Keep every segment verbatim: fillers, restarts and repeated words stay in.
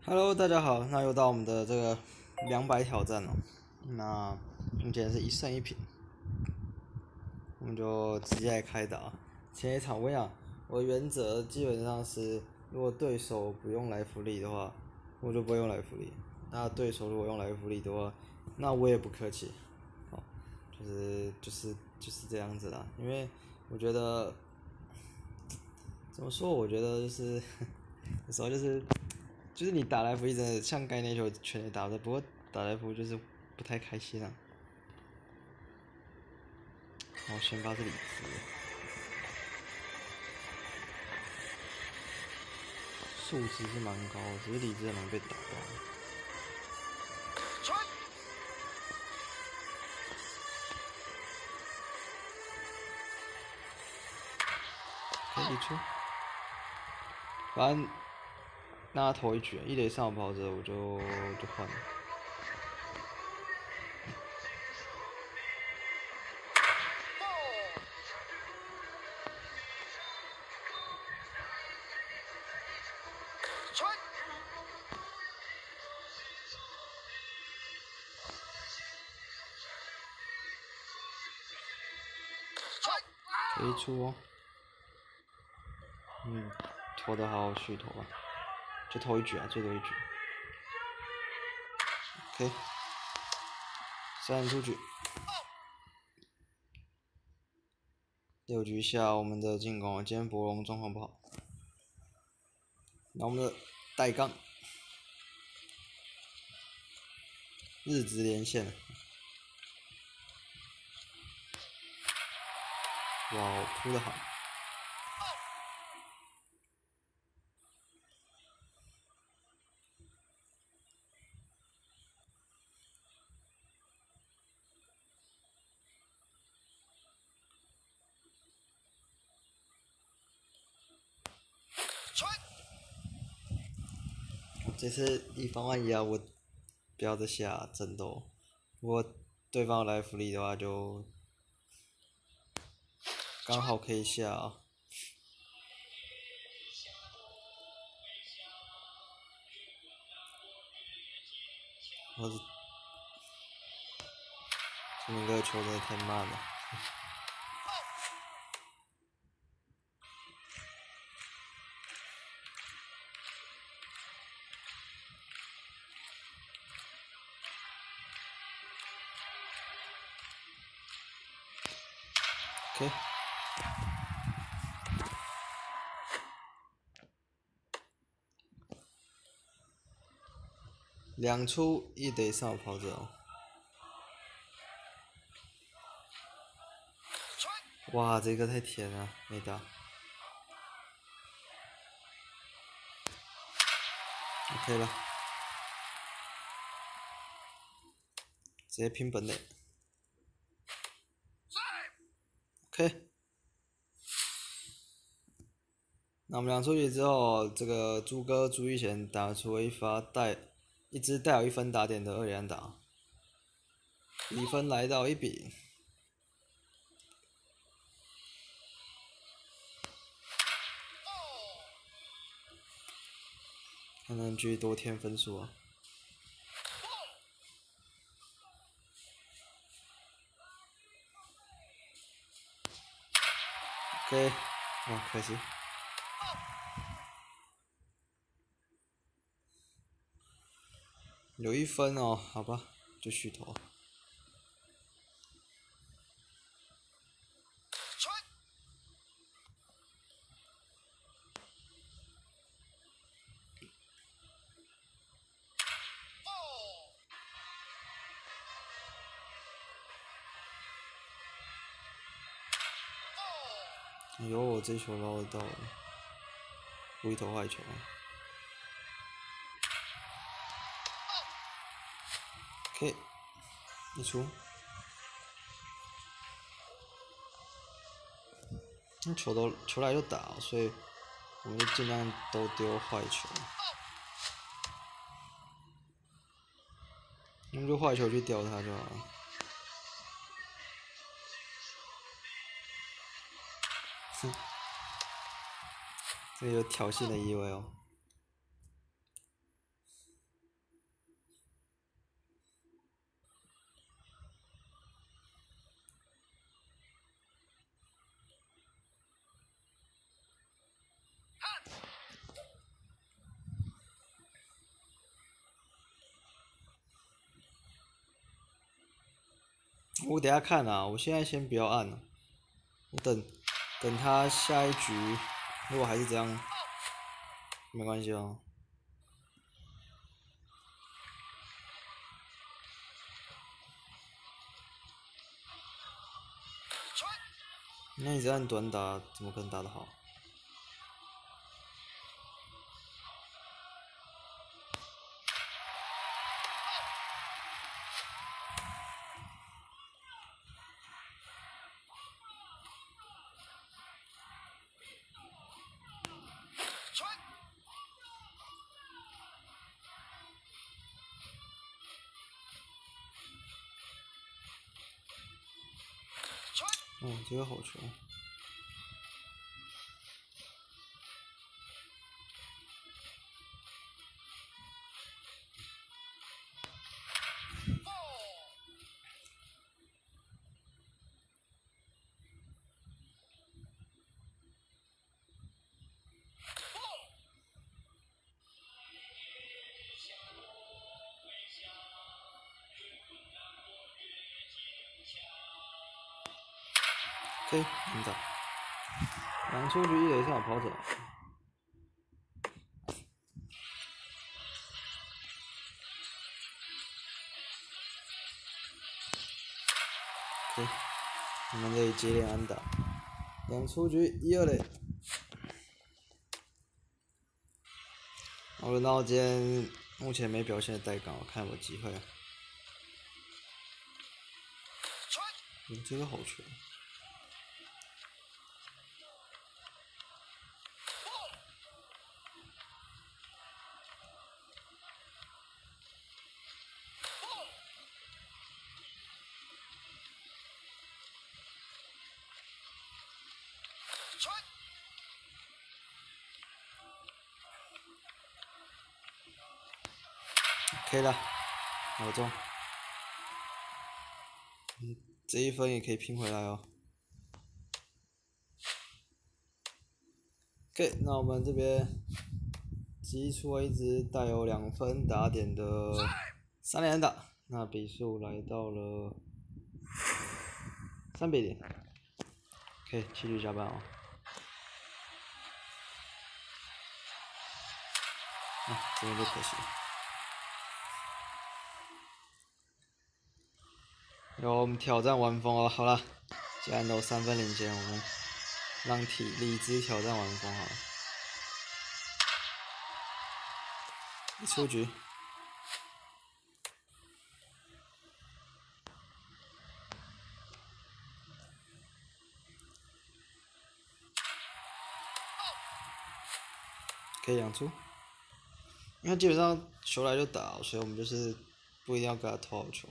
Hello，大家好，那又到我们的这个两百挑战了。那目前是一胜一平，我们就直接来开打。前一场我跟你讲，我的原则基本上是，如果对手不用来福利的话，我就不会用来福利。那对手如果用来福利的话，那我也不客气。好，就是就是就是这样子啦。因为我觉得怎么说？我觉得就是有时候就是就是你打来福利真的像该那球全垒打的，不过打来福就是不太开心啊。然后先发是李子，数值是蛮高的，只是李子很容易被打到。可以出，反正那他投一局，一垒上有跑者我就就换了。可以出哦，嗯，投的好好续投啊，就投一局啊，最多一局。OK， 三出局。六局下我们的进攻，今天博龙状况不好，那我们的带杠，日职连线。哇，扑的好。这次以防万一啊，我不要再下争斗。如果对方来福利的话，就刚好可以下啊。我是这名个球真的太慢了。OK， 两出一垒上有跑者哦。哇，这个太甜了，没打。OK 了，直接拼本垒。OK， 那我们两出局之后，这个朱哥朱玉贤打出了一发带一支带有一分打点的二连打，比分来到一比。看能继续多添分数啊。OK， 哇，可惜。有一分哦，好吧，就续投。哎呦，我这球捞得到了，故意投坏球。OK， 一出。那球都球来就打，所以我们就尽量都丢坏球。用就坏球去吊他就好了。哼，这个有挑衅的意味哦。 我等下看啊，我现在先不要按了，我等等他下一局，如果还是这样，没关系哦。那你这按短打，怎么可能打得好？哦，这个好球。OK， 很打。两出局一垒上跑者。OK， 我们这里接连安打，两出局一二垒。好，轮到今天目前没表现的代杠，我看有没有机会啊。嗯，这个好球。可以了，老中。嗯，这一分也可以拼回来哦。OK， 那我们这边击出了一支带有两分打点的三连打，那比数来到了三比零。OK， 继续加班哦。啊，这边就可惜。有我们挑战完封哦，好了，既然都三分领先，我们让体力之挑战完封好了。一出局。可以养出，因为基本上球来就打，所以我们就是不一定要给他投好球，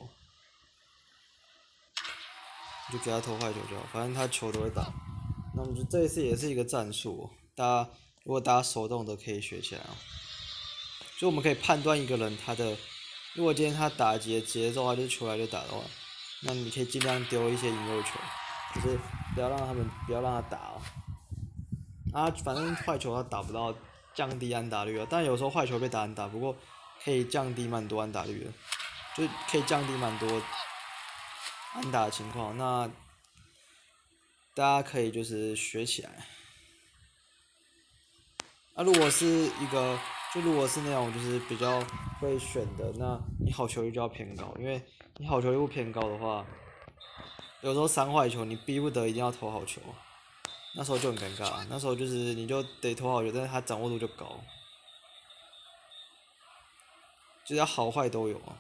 就给他投坏球就好，反正他球都会打。那我们就这一次也是一个战术，大家如果大家手动的可以学起来哦。就我们可以判断一个人他的，如果今天他打击的节奏啊，就是球来就打的话，那你可以尽量丢一些引诱球，就是不要让他们不要让他打哦。啊，反正坏球他打不到，降低安打率啊。但有时候坏球被打安打，不过可以降低蛮多安打率的，就可以降低蛮多安打的情况。那大家可以就是学起来。那、啊、如果是一个，就如果是那种就是比较会选的，那你好球率就要偏高，因为你好球率不偏高的话，有时候三坏球你逼不得一定要投好球。那时候就很尴尬，那时候就是你就得投好球，但是他掌握度就高，就是要好坏都有啊。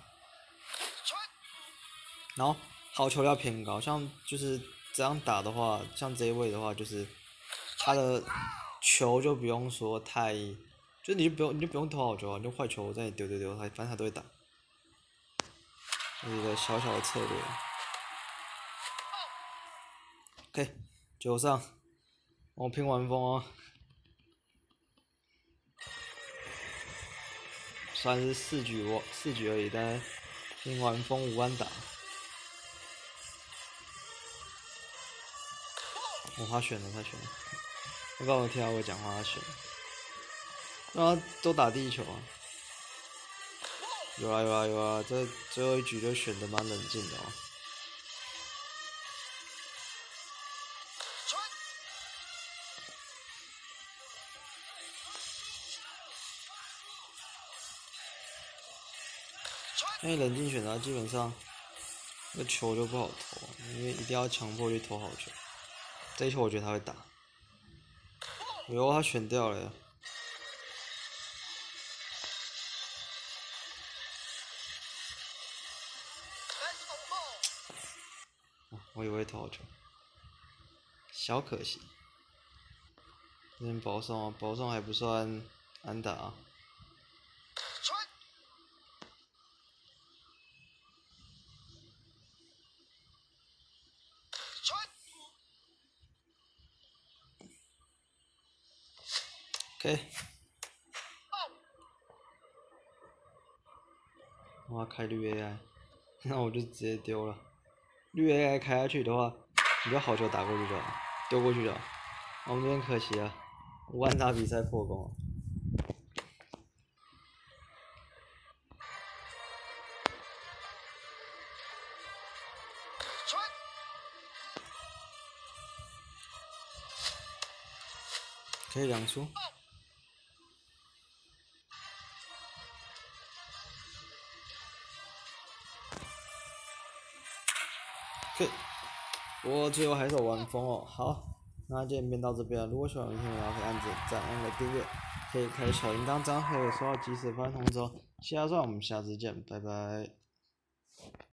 然后好球要偏高，像就是这样打的话，像这一位的话，就是他的球就不用说太，就你就不用你就不用投好球啊，你就坏球在你丢丢丢，他反正他都会打，是一个小小的策略。OK， 九上，我拼完风哦。虽然是四局我四局而已，但拼完风五安打。哦，他选了，他选了。我刚刚听到我讲话，他选了。那他都打第一球啊。有啊有啊有啊，这最后一局就选的蛮冷静的哦。 因为冷静选择基本上那个球就不好投，因为一定要强迫去投好球。这一球我觉得他会打，哟，他选掉了。我以为投好球，小可惜。这边保送啊，保送还不算安打啊。OK， 我要开绿 A I， 那我就直接丢了。绿 A I 开下去的话，你就好球打过去就好，丢过去就好。我们这边可惜了，无安打比赛破功了。可以两出。OK， 我最后还是有玩疯哦。好，那今天片到这边了。如果喜欢我的影片，可以按点赞、按个订阅，可以开小铃铛，这样可以收到及时发通知哦。谢谢大家，我们下次见，拜拜。